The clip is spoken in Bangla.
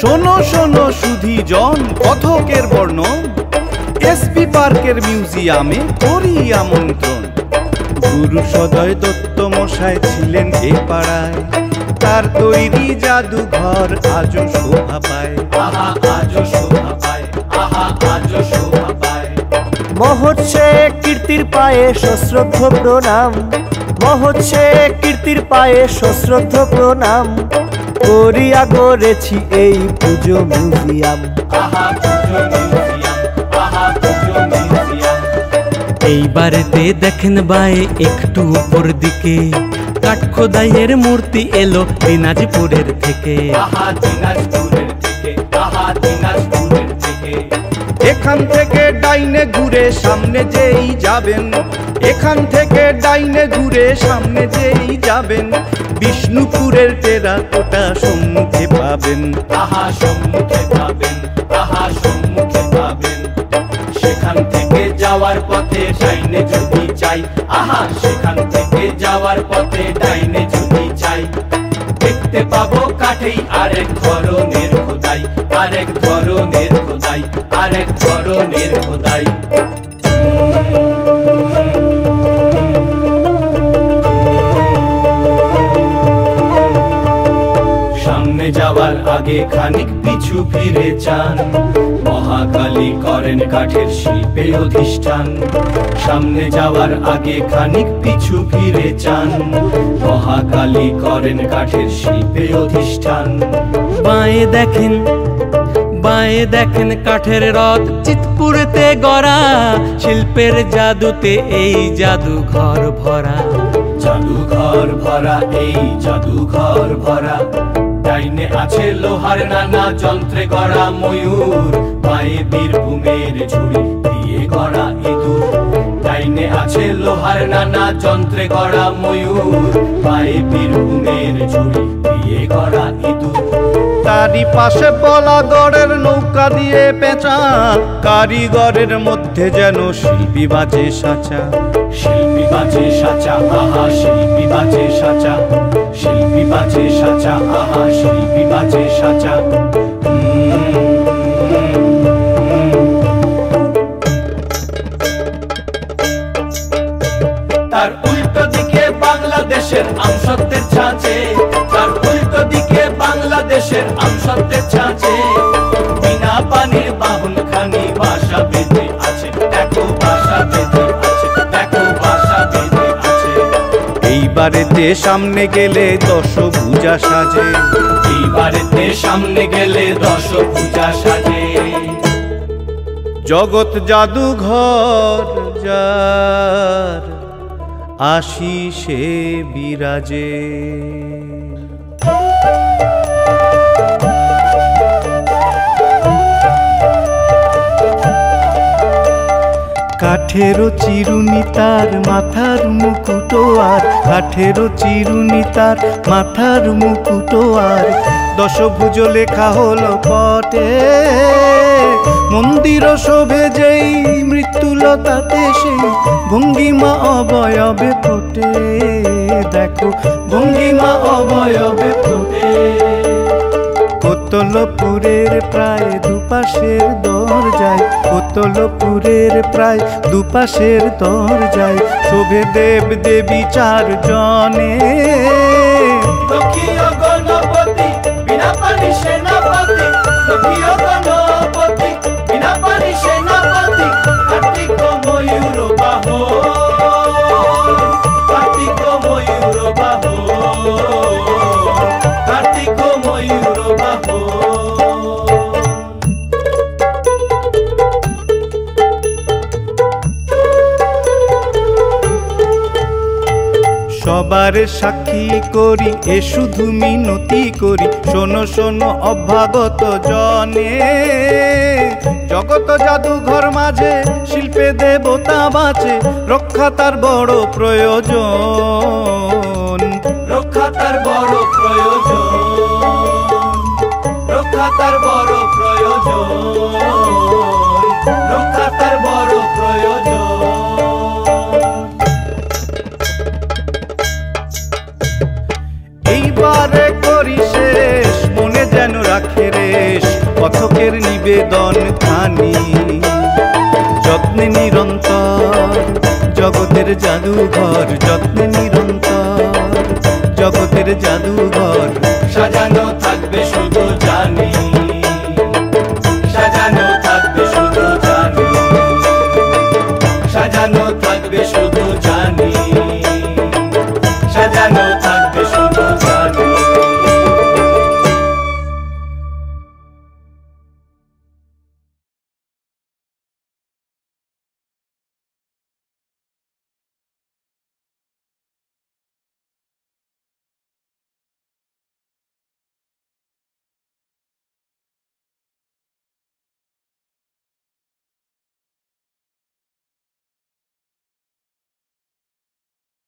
শোনো শোনো সুধীজন কথকের বর্ণন, এসপি পার্কের মিউজিয়ামে করি আমন্ত্রণ। গুরু সদয় দত্ত মশাই ছিলেন এ পাড়ায়, তার তৈরি জাদুঘর আজও শোভা পায়। আহা আজও শোভা পায়, আহা আজও শোভা পায়। মহর্ষে কীর্তির পায়ে সশ্রদ্ধ প্রণাম, মহর্ষে কীর্তির পায়ে সশ্রদ্ধ প্রণাম। করিয়া গড়েছি এই পুজো মিউজিয়াম। আহা পুজো মিউজিয়াম, আহা পুজো মিউজিয়াম। এইবারেতে দেখেন বাই একটু উপর দিকে, কাঠখোদাইয়ের মূর্তি এলো দিনাজপুরের থেকে। আহা দিনাজপুরের থেকে, আহা দিনাজপুরের থেকে। এখান থেকে ডাইনে ঘুরে সামনে যেই যাবেন, এখান থেকে ডাইনে ঘুরে সামনে যেই যাবেন, বিষ্ণুপুরের টেরাকোটা সম্মুখে পাবেন। আহা সম্মুখে পাবেন, আহা সম্মুখে পাবেন। সেখান থেকে যাওয়ার পথে ডাইনে যদি চাই, আহা সেখান থেকে যাওয়ার পথে ডাইনে যদি চাই, দেখতে পাবো কাঠেই আরেক ধরনের খোদাই, আরেক ধরনের খোদাই, আরেক ধরনের খোদাই। সামনে যাওয়ার আগে খানিক পিছু ফিরে চান, মহাকালী করেন কাঠের শিল্পে অধিষ্ঠান। সামনে যাওয়ার আগে খানিক পিছু ফিরে চান, মহাকালী করেন কাঠের শিল্পে অধিষ্ঠান। বাঁয়ে দেখেন, বাঁয়ে দেখেন কাঠের রথ চিতপুরেতে গড়া, শিল্পের জাদুতে এই জাদুঘর ভরা। জাদুঘর ভরা, এই জাদুঘর ভরা। ডাইনে আছে লোহার নানা যন্ত্রে গড়া ময়ূর, বাঁয়ে বীরভূমের ঝুড়ি দিয়ে গড়া ইঁদুর। ডাইনে আছে লোহার নানা যন্ত্রে গড়া ময়ূর, বাঁয়ে বীরভূমের ঝুড়ি দিয়ে গড়া ইঁদুর। তারই পাশে বলাগড়ের নৌকা দিয়ে পেঁচা, কারিগরের মধ্যে যেন শিল্পী বাজে সাচা। শিল্পী বাজে সাচা, আহা শিল্পী বাজে সাচা, শিল্পী বাজে সাচা, আহা শিল্পী বাজে সাচা। তার উল্টো দিকে বাংলাদেশের আমসত্বের ছাঁচে, তার উল্টো দিকে বাংলাদেশের আমসত্বের ছাঁচে, বিনা পানির বাহন খানি বাসা বেঁধে আছে। দেখো বাসা বেঁধে আছে, দেখো বাসা বেঁধে আছে। এইবারেতে সামনে গেলে দশভুজা সাজে, এইবারেতে সামনে গেলে দশভুজা সাজে। জগৎ জাদুঘর যার আশিসে বিরাজে। কাঠেরও চিরুনি তার মাথার মুকুটো আর, কাঠেরও চিরুনি তার মাথার মুকুটো আর, দশভুজ লেখা হলো পটে। মন্দির শোভে যেই মৃত্যুলতাতে সেই ভঙ্গিমা অবয়বে ফোটে। দেখো ভঙ্গিমা অবয়বে ফোটে। কোতলপুরের প্রায় দুপাশের দরজায়, কোতলপুরের প্রায় দুপাশের দরজায় শোভে দেব দেবী চারজনে। লক্ষ্মীও গণপতি বিনা পানি সেনাপতি, লক্ষ্মীও গণপতি বিনা পানি সেনাপতি। কার্তিক ময়ূর বাহন, কার্তিক ময়ূর বাহন, কার্তিক ময়ূর বাহন। সবার সাক্ষী করি এ শুধু মিনতি করি, শোনো শোনো অভ্যাগত জনে। জগত জাদুঘর মাঝে শিল্পে দেবতা বাঁচে, রক্ষা তার বড় প্রয়োজন, রক্ষা তার বড় প্রয়োজন, রক্ষা তার বড় প্রয়োজন, রক্ষা তার বড় প্রয়োজন। এইবারে করি শেষ, মনে যেন রাখে রে জাদুঘর যত্নে নিরন্তর, জগতের জাদুঘর সাজানো থাকবে শুধু জানি